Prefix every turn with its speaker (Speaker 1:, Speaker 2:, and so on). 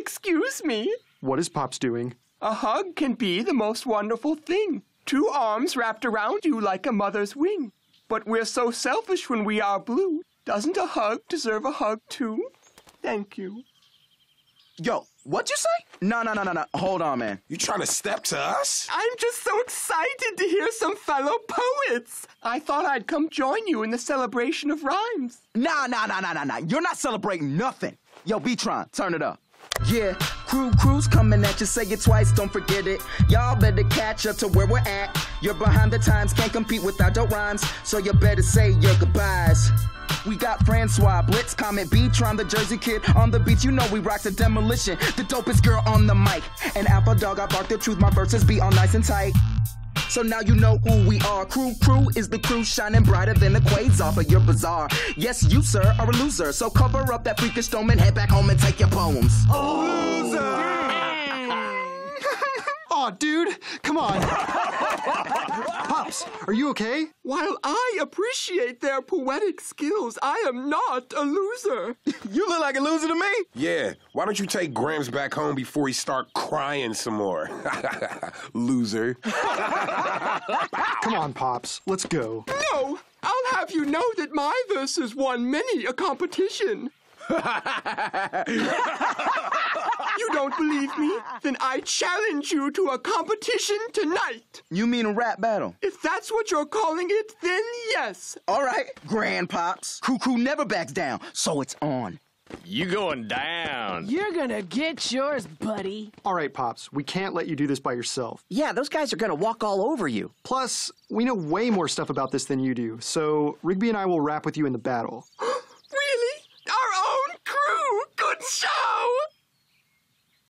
Speaker 1: Excuse me.
Speaker 2: What is Pops doing?
Speaker 1: A hug can be the most wonderful thing. 2 arms wrapped around you like a mother's wing. But we're so selfish when we are blue. Doesn't a hug deserve a hug too? Thank you.
Speaker 3: Yo, what'd you say? No. Hold on, man.
Speaker 4: You trying to step to us?
Speaker 1: I'm just so excited to hear some fellow poets. I thought I'd come join you in the celebration of rhymes.
Speaker 3: Nah. You're not celebrating nothing. Yo, B-Tron, turn it up. Yeah, crew's coming at you, say it twice, don't forget it. Y'all better catch up to where we're at. You're behind the times, can't compete without your rhymes, so you better say your goodbyes. We got Francois, Blitz, Comet, B-Tron, the Jersey Kid on the beat. You know we rock the demolition, the dopest girl on the mic. And Alpha Dog, I bark the truth, my verses be all nice and tight. So now you know who we are. Crew is the crew, shining brighter than the quasar, but you're bizarre. Yes, you, sir, are a loser. So cover up that freakish dome and head back home and take your poems.
Speaker 2: Aw, dude, come on. Pops, are you okay?
Speaker 1: While I appreciate their poetic skills, I am not a loser.
Speaker 3: You look like a loser to me.
Speaker 4: Yeah, why don't you take Gramps back home before he start crying some more? Loser.
Speaker 2: Come on, Pops, let's go.
Speaker 1: No, I'll have you know that my verses won many a competition. You don't believe me? Then I challenge you to a competition tonight.
Speaker 3: You mean a rap battle?
Speaker 1: If that's what you're calling it, then yes.
Speaker 3: All right, Grand Pops. Crew never backs down, so it's on.
Speaker 5: You going down.
Speaker 6: You're gonna get yours, buddy.
Speaker 2: All right, Pops, we can't let you do this by yourself.
Speaker 7: Yeah, those guys are gonna walk all over you.
Speaker 2: Plus, we know way more stuff about this than you do, so Rigby and I will rap with you in the battle.